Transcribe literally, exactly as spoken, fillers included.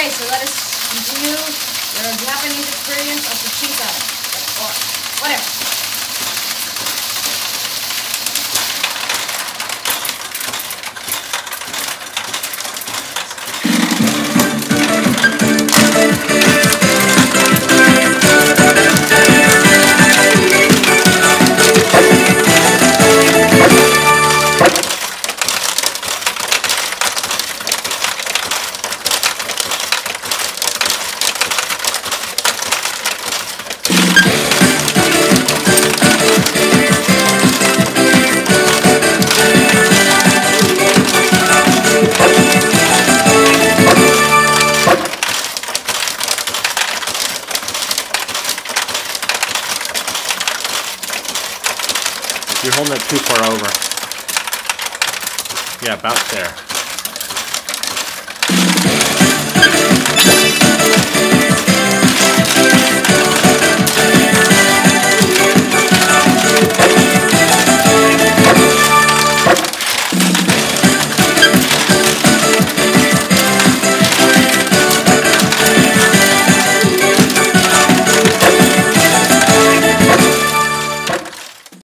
Alright, so let us continue your Japanese experience of pachinko. Or whatever. You're holding it too far over. Yeah, about there.